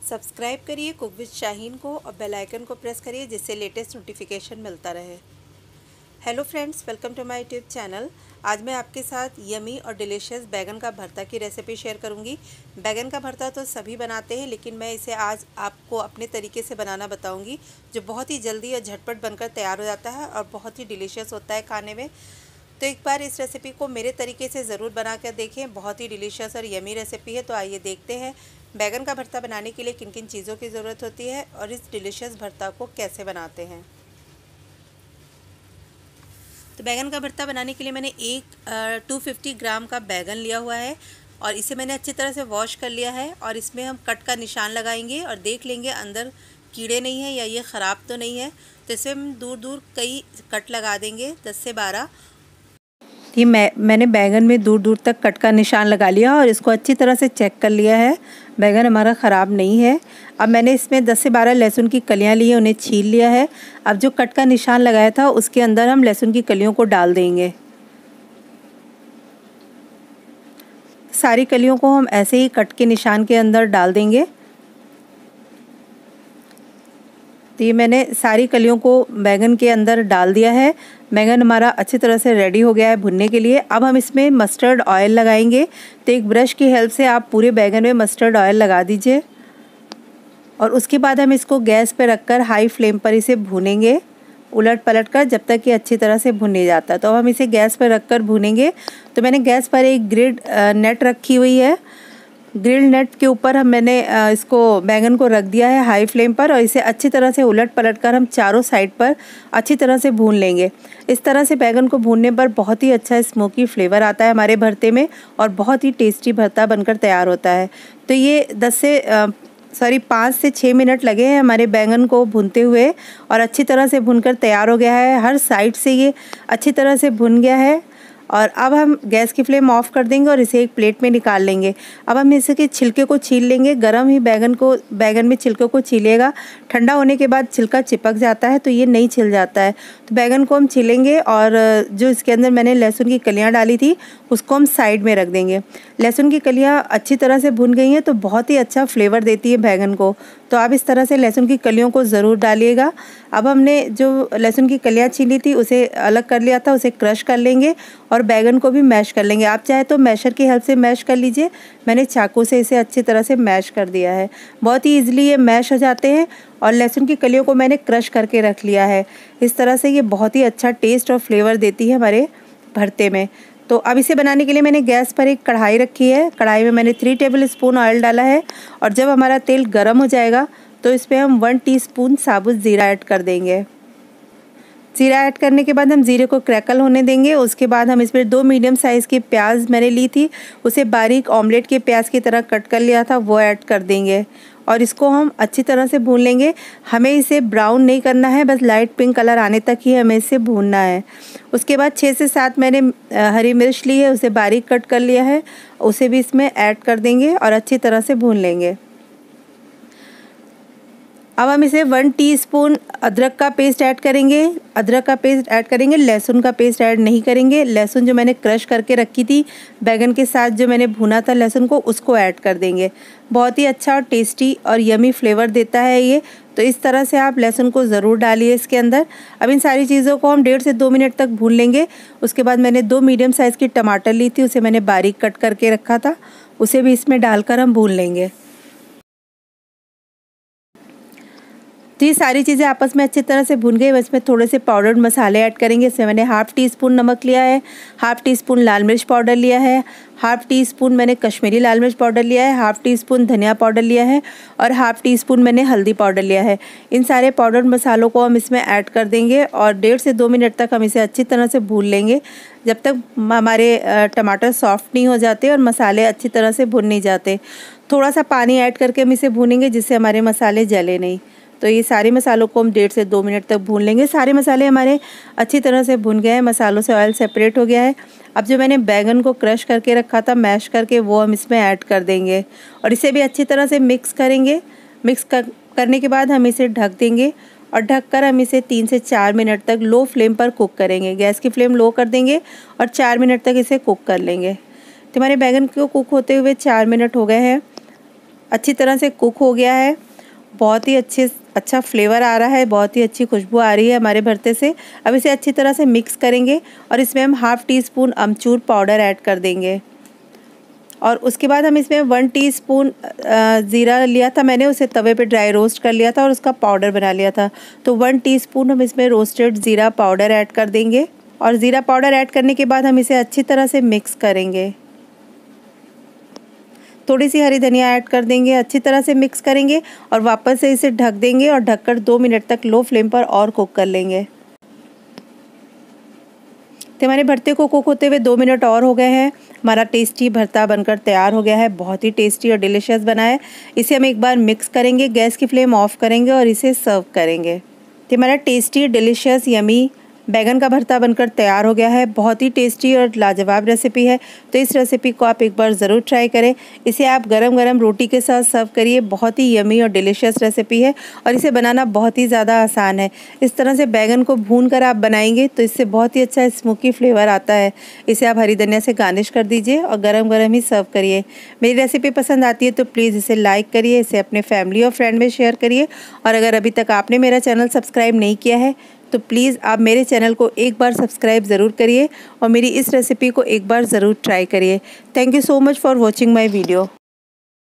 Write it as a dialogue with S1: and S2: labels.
S1: Subscribe करिए cook with Shaheen को और बेल आइकन को प्रेस करिए जिससे लेटेस्ट नोटिफिकेशन मिलता रहे। Hello friends, welcome to my YouTube channel. आज मैं आपके साथ यमी और डिलीशियस बैगन का भरता की रेसिपी शेयर करूंगी। बैगन का भरता तो सभी बनाते हैं, लेकिन मैं इसे आज आपको अपने तरीके से बनाना बताऊंगी, जो बहुत ही जल्दी और झटपट बनकर तैयार हो जाता है और बहुत ही डिलीशियस होता है खाने में। तो एक बार इस रेसिपी को मेरे तरीके से ज़रूर बना कर देखें। बहुत ही डिलीशियस और यमी रेसिपी है। तो आइए देखते हैं बैगन का भरता बनाने के लिए किन किन चीज़ों की ज़रूरत होती है और इस डिलीशियस भरता को कैसे बनाते हैं। तो बैगन का भरता बनाने के लिए मैंने 250 ग्राम का बैगन लिया हुआ है और इसे मैंने अच्छी तरह से वॉश कर लिया है। और इसमें हम कट का निशान लगाएंगे और देख लेंगे अंदर कीड़े नहीं हैं या ये ख़राब तो नहीं है। तो इसमें हम दूर दूर कई कट लगा देंगे, 10 से 12। ये मैंने बैगन में दूर दूर तक कट का निशान लगा लिया और इसको अच्छी तरह से चेक कर लिया है। बैगन हमारा ख़राब नहीं है। अब मैंने इसमें 10 से 12 लहसुन की कलियां ली हैं, उन्हें छील लिया है। अब जो कट का निशान लगाया था उसके अंदर हम लहसुन की कलियों को डाल देंगे। सारी कलियों को हम ऐसे ही कट के निशान के अंदर डाल देंगे। तो ये मैंने सारी कलियों को बैगन के अंदर डाल दिया है। बैगन हमारा अच्छी तरह से रेडी हो गया है भुनने के लिए। अब हम इसमें मस्टर्ड ऑयल लगाएंगे। तो एक ब्रश की हेल्प से आप पूरे बैगन में मस्टर्ड ऑयल लगा दीजिए और उसके बाद हम इसको गैस पर रखकर हाई फ्लेम पर इसे भूनेंगे, उलट पलट कर, जब तक कि अच्छी तरह से भुन नहीं जाता। तो अब हम इसे गैस पर रखकर भूनेंगे। तो मैंने गैस पर एक ग्रिड नेट रखी हुई है। ग्रिल नेट के ऊपर मैंने इसको बैगन को रख दिया है हाई फ्लेम पर और इसे अच्छी तरह से उलट पलट कर हम चारों साइड पर अच्छी तरह से भून लेंगे। इस तरह से बैगन को भूनने पर बहुत ही अच्छा स्मोकी फ्लेवर आता है हमारे भरते में और बहुत ही टेस्टी भरता बनकर तैयार होता है। तो ये 5 से 6 मिनट लगे हैं हमारे बैगन को भूनते हुए और अच्छी तरह से भुनकर तैयार हो गया है। हर साइड से ये अच्छी तरह से भुन गया है। और अब हम गैस की फ्लेम ऑफ कर देंगे और इसे एक प्लेट में निकाल लेंगे। अब हम इसे के छिलके को छील लेंगे। गरम ही बैगन में छिलके को छीलिएगा। ठंडा होने के बाद छिलका चिपक जाता है तो ये नहीं छिल जाता है। तो बैगन को हम छीलेंगे और जो इसके अंदर मैंने लहसुन की कलियां डाली थी उसको हम साइड में रख देंगे। लहसुन की कलियां अच्छी तरह से भुन गई हैं तो बहुत ही अच्छा फ्लेवर देती है बैगन को। तो आप इस तरह से लहसुन की कलियों को ज़रूर डालिएगा। अब हमने जो लहसुन की कलियां छीली थी उसे अलग कर लिया था, उसे क्रश कर लेंगे और बैगन को भी मैश कर लेंगे। आप चाहे तो मैशर की हेल्प से मैश कर लीजिए। मैंने चाकू से इसे अच्छी तरह से मैश कर दिया है। बहुत ही ईजिली ये मैश हो जाते हैं और लहसुन की कलियों को मैंने क्रश करके रख लिया है। इस तरह से ये बहुत ही अच्छा टेस्ट और फ्लेवर देती है हमारे भरते में। तो अब इसे बनाने के लिए मैंने गैस पर एक कढ़ाई रखी है। कढ़ाई में मैंने 3 टेबल स्पून ऑयल डाला है और जब हमारा तेल गर्म हो जाएगा तो इसमें हम 1 टीस्पून साबुत ज़ीरा ऐड कर देंगे। ज़ीरा ऐड करने के बाद हम ज़ीरे को क्रैकल होने देंगे। उसके बाद हम इसमें 2 मीडियम साइज़ की प्याज मैंने ली थी, उसे बारीक ऑमलेट के प्याज की तरह कट कर लिया था, वो ऐड कर देंगे और इसको हम अच्छी तरह से भून लेंगे। हमें इसे ब्राउन नहीं करना है, बस लाइट पिंक कलर आने तक ही हमें इसे भूनना है। उसके बाद 6 से 7 मैंने हरी मिर्च ली है, उसे बारीक कट कर लिया है, उसे भी इसमें ऐड कर देंगे और अच्छी तरह से भून लेंगे। अब हम इसे 1 टीस्पून अदरक का पेस्ट ऐड करेंगे। अदरक का पेस्ट ऐड करेंगे, लहसुन का पेस्ट ऐड नहीं करेंगे। लहसुन जो मैंने क्रश करके रखी थी बैगन के साथ, जो मैंने भुना था लहसुन को, उसको ऐड कर देंगे। बहुत ही अच्छा और टेस्टी और यमी फ्लेवर देता है ये। तो इस तरह से आप लहसुन को ज़रूर डालिए इसके अंदर। अब इन सारी चीज़ों को हम 1.5 से 2 मिनट तक भून लेंगे। उसके बाद मैंने 2 मीडियम साइज़ की टमाटर ली थी, उसे मैंने बारीक कट करके रखा था, उसे भी इसमें डालकर हम भून लेंगे। तो ये सारी चीज़ें आपस में अच्छी तरह से भुन गई। इसमें थोड़े से पाउडर्ड मसाले ऐड करेंगे। इसमें मैंने 1/2 टीस्पून नमक लिया है, 1/2 टीस्पून लाल मिर्च पाउडर लिया है, 1/2 टीस्पून मैंने कश्मीरी लाल मिर्च पाउडर लिया है, 1/2 टीस्पून धनिया पाउडर लिया है और 1/2 टीस्पून मैंने हल्दी पाउडर लिया है। इन सारे पाउडर्ड मसालों को हम इसमें ऐड कर देंगे और 1.5 से 2 मिनट तक हम इसे अच्छी तरह से भून लेंगे, जब तक हमारे टमाटर सॉफ्ट नहीं हो जाते और मसाले अच्छी तरह से भुन नहीं जाते। थोड़ा सा पानी ऐड करके हम इसे भूनेंगे जिससे हमारे मसाले जले नहीं। तो ये सारे मसालों को हम 1.5 से 2 मिनट तक भून लेंगे। सारे मसाले हमारे अच्छी तरह से भुन गए हैं, मसालों से ऑयल सेपरेट हो गया है। अब जो मैंने बैगन को क्रश करके रखा था मैश करके, वो हम इसमें ऐड कर देंगे और इसे भी अच्छी तरह से मिक्स करेंगे। करने के बाद हम इसे ढक देंगे और ढककर हम इसे 3 से 4 मिनट तक लो फ्लेम पर कुक करेंगे। गैस की फ्लेम लो कर देंगे और 4 मिनट तक इसे कुक कर लेंगे। तो हमारे बैगन को कुक होते हुए 4 मिनट हो गए हैं। अच्छी तरह से कुक हो गया है। बहुत ही अच्छा फ्लेवर आ रहा है, बहुत ही अच्छी खुशबू आ रही है हमारे भरते से। अब इसे अच्छी तरह से मिक्स करेंगे और इसमें हम 1/2 टीस्पून अमचूर पाउडर ऐड कर देंगे। और उसके बाद हम इसमें 1 टीस्पून ज़ीरा लिया था मैंने, उसे तवे पे ड्राई रोस्ट कर लिया था और उसका पाउडर बना लिया था। तो 1 टीस्पून हम इसमें रोस्टेड ज़ीरा पाउडर ऐड कर देंगे और ज़ीरा पाउडर ऐड करने के बाद हम इसे अच्छी तरह से मिक्स करेंगे। थोड़ी सी हरी धनिया ऐड कर देंगे, अच्छी तरह से मिक्स करेंगे और वापस से इसे ढक देंगे और ढककर 2 मिनट तक लो फ्लेम पर और कुक कर लेंगे। तो हमारे भरते को कुक होते हुए 2 मिनट और हो गए हैं। हमारा टेस्टी भरता बनकर तैयार हो गया है। बहुत ही टेस्टी और डिलीशियस बना है। इसे हम एक बार मिक्स करेंगे, गैस की फ्लेम ऑफ करेंगे और इसे सर्व करेंगे। तो हमारा टेस्टी डिलीशियस यमी बैगन का भरता बनकर तैयार हो गया है। बहुत ही टेस्टी और लाजवाब रेसिपी है। तो इस रेसिपी को आप एक बार ज़रूर ट्राई करें। इसे आप गरम गरम रोटी के साथ सर्व करिए। बहुत ही यमी और डिलीशियस रेसिपी है और इसे बनाना बहुत ही ज़्यादा आसान है। इस तरह से बैगन को भून कर आप बनाएंगे तो इससे बहुत ही अच्छा स्मोकी फ्लेवर आता है। इसे आप हरी धनिया से गार्निश कर दीजिए और गरम गरम ही सर्व करिए। मेरी रेसिपी पसंद आती है तो प्लीज़ इसे लाइक करिए, इसे अपने फैमिली और फ्रेंड में शेयर करिए। और अगर अभी तक आपने मेरा चैनल सब्सक्राइब नहीं किया है तो प्लीज़ आप मेरे चैनल को एक बार सब्सक्राइब ज़रूर करिए और मेरी इस रेसिपी को एक बार ज़रूर ट्राई करिए। Thank you so much for watching my video.